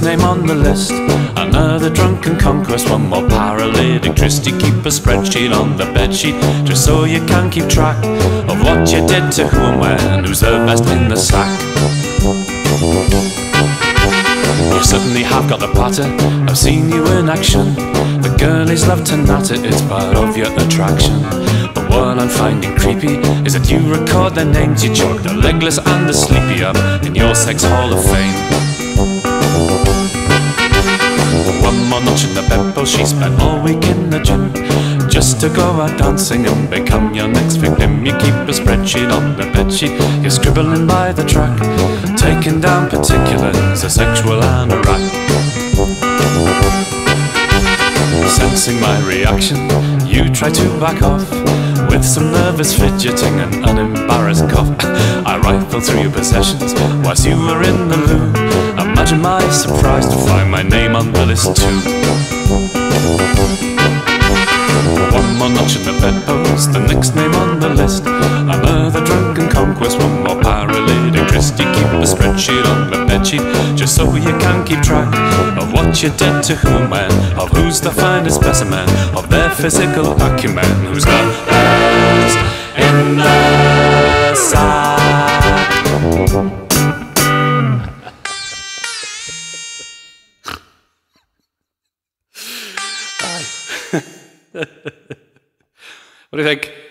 name on the list. Another drunken conquest, one more paralytic tryst. You keep a spreadsheet on the bedsheet just so you can keep track of what you did to who and when, who's the best in the sack. You certainly have got the patter, I've seen you in action. The girlies love to natter, it's part of your attraction. But what I'm finding creepy is that you record their names. You chalk the legless and the sleepy up in your sex hall of fame. One more notch in the pebble, she spent all week in the gym just to go out dancing and become your next victim. You keep a spreadsheet on the bedsheet, you're scribbling by the track, taking down particulars, a sexual anorak. Sensing my reaction, you try to back off with some nervous fidgeting and an embarrassed cough. I rifle through your possessions whilst you were in the loo. Imagine my surprise to find my name on the list too. One more notch in the bedpost, the next name on the list. Another drunken conquest, one more paralytic tryst. You keep a spreadsheet on the bedsheet just so you can keep track of what you did to whom and of who's the finest specimen of their physical acumen, who's the best in the sack. What do you think?